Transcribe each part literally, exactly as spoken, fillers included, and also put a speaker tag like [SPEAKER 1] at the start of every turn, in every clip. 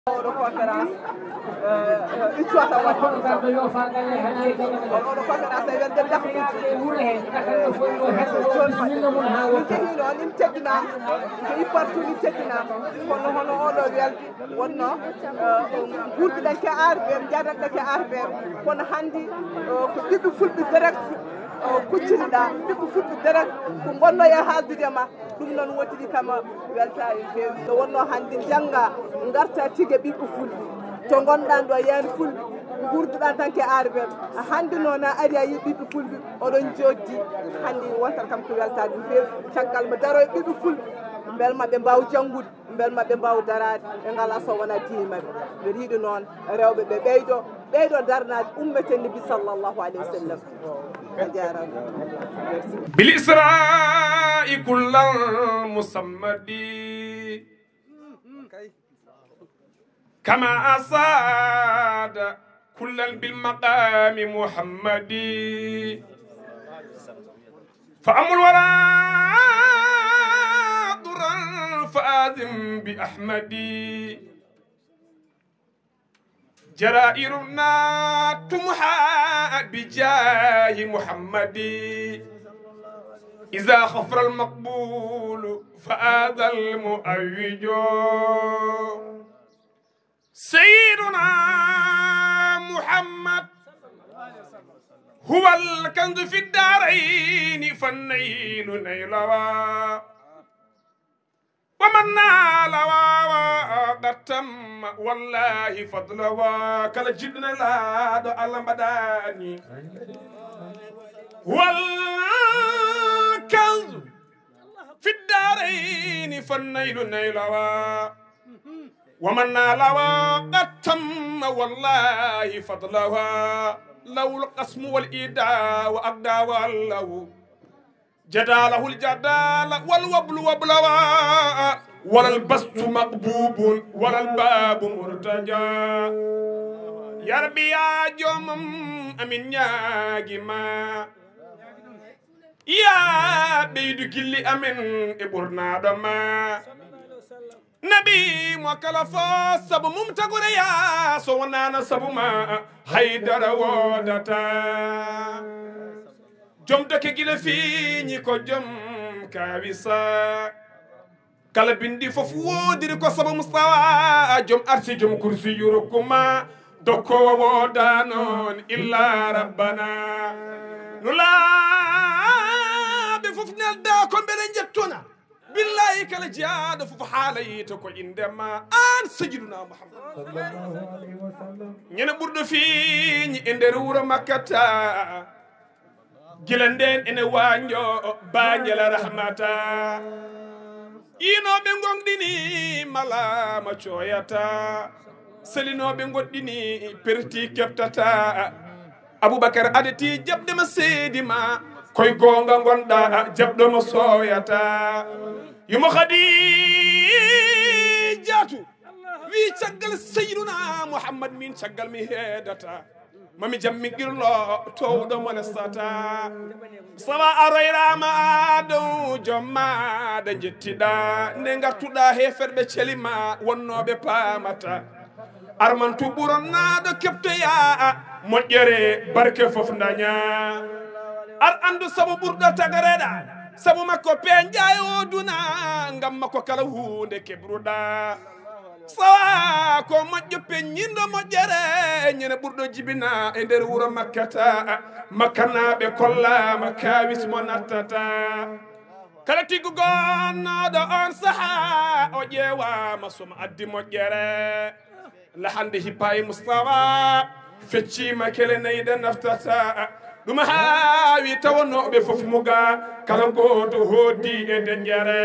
[SPEAKER 1] oɗo conférence ittata waɗi oɗo conférence e welde dakkuji min kehi noon min teddinama kehi partout min teddinama kono hono oɗo welde wonno gurduɗen ke arɓen jadanɗe ke arɓen kono hanndi ko ɓiɓɓe fulɓe direct kucciniɗa ɓiɓɓe fulɓe direct ko gonno e haaldude ma ɗum noon woɗɗiɗi kama weltare fewi to wonno hanndi jangga garta tigue ɓiɓɓe fulɓe to gonɗan ɗo yani fulɓe gurduɗan tan ke arɓen hannde noon a ari a yi ɓiɓɓe fulɓe oɗon joddi hanndi wontat kam ko weltade no fewi caggal mo daro e ɓiɓɓe fulɓe belma ɓe mbaw janngude belma ɓe mbaw darade ɓe ngala so wona diine mabɓe mbeɗa yiiɗi noon rewɓe ɓe ɓeydo ɓeydo darnade ummeten nabi sallllahu alayhi wa sallam a jarama
[SPEAKER 2] bil isra'i kullal musammadi kama asada kullal bil maqami muhammadi fa amul wara فآذم بأحمدي جرائرنا تمحى بجاه محمدي إذا خفر المقبول فآذى المؤوج سيدنا محمد هو الكنز في الدارين فالنيل نيلوا ومن نال وقتم والله فضلا كلا جدنا لا دو الله مداني والكنز في الدارين فالنيل نيلوا ومن نال وقتم والله فضلا لو القسم والإيداء وأقدى والله جداله الجدال والوبل وبلوا ولا البسط مقبوب ولا الباب مرتجى يا ربي يا جوم امين يا جما يا بيد كل امين ابرنا دما نبي مكلفا سب ممتغر يا سونانا سب ما حيدر ودتا jom dake gila fiñi ko jom kawisa kala bindi fof wodiri ko saba mustawa jom arsi jom kursi yurukuma dokkowo woda noon illa rabbana nulaɓe fof nelda ko mbeɗe jettuna billahi kala jeyaɗo fof haalayito ko indema an sajiduna mouhammad ñene ɓurɗo fiñi e nder wuuro makkata gilanden ene wanjo bañela rahmata inoɓe gonɗini malama coyata selinoɓe goɗɗini perti keftata aboubacar adati jaɓdema seedima koye gonga gonɗa jaɓɗomo soyata yumo khadijatu wi caggal seyduna mouhammad min caggal mi heedata mami jammi girlo towɗo molestata sawa aroyrama adow jommade jettiɗa nde gartuɗa heferɓe celima wonnoɓe pamata armantu ɓuronnaɗo keptoya moƴƴere barke foof daña ar andu saabu ɓurɗo tagareɗa saabu makko pen ƴayo duna gam makko kala hunde kebruɗa sawa ko moƴƴo peññindo moƴƴere ñene ɓurɗo jibina e nder wuuro makkata makkanaɓe kollama kawis mo nattata kala tiggu gonnoɗo on saaha o ƴewama somo addi moƴƴere lahande hippa e moustapha feccima kele nayde naftata ɗum haawi tawanoɓe foof muga kala goto hoddi e deƴƴere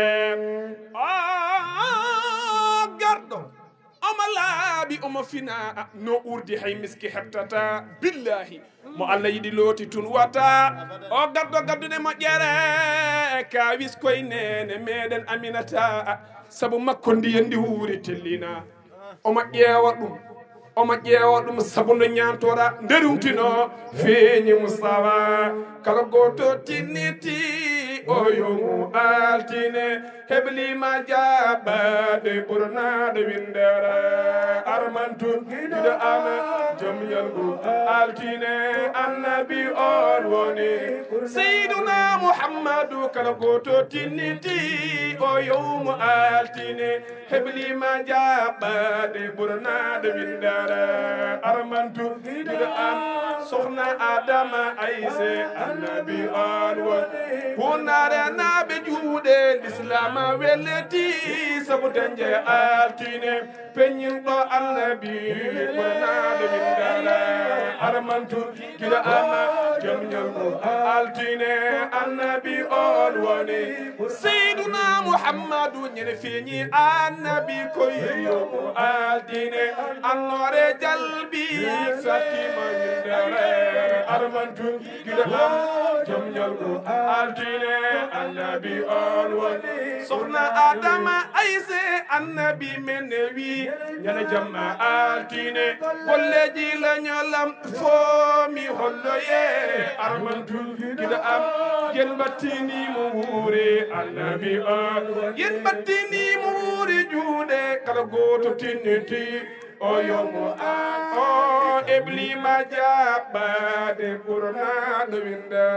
[SPEAKER 2] garɗo omo laaɓi omo fina no urdi hay miski heɓtata billahi mo allah yiɗi looti tun wata o gaddo gaddude moƴƴere kawis koye nene meɗen aminata saabu makko ndiyen ndi wuuri tellina omo ƴeewa ɗum omo ƴeewa ɗum saabu no ñantora nderumtino feeñi moussawa kala goto tinniti o yomu altine hebli ma jabade ɓurnade windere armantu ida ana jom yalgu altine annabi on woni seyduna muhammadu kala goto tinniti o yowmu altine hebli ma jabade ɓurnade windere armantu ida an sohna adama ayse annabi on woni hunare naɓe juuɗe l'islam welleti sabu dañde altine peññinɗo annabi ɓurnaɗo min dala armantu gila ama joom ñalgo altine annabi on woni seyduna muhammadu ñene feeñi annabi koyeyomo altine annore jalbi sattima min dala armantu gila ama joom ñalgo altine annabi on woni sohna adama ayse annabi men wi ñana jamma altine golleji lañolam foomi holloye armantu gida am yen battini mo wuure annabi on yen battini mo wuure juuɗe kala goto tinniti o yomo an o eblima jaɓɓade ɓurnaɗo winda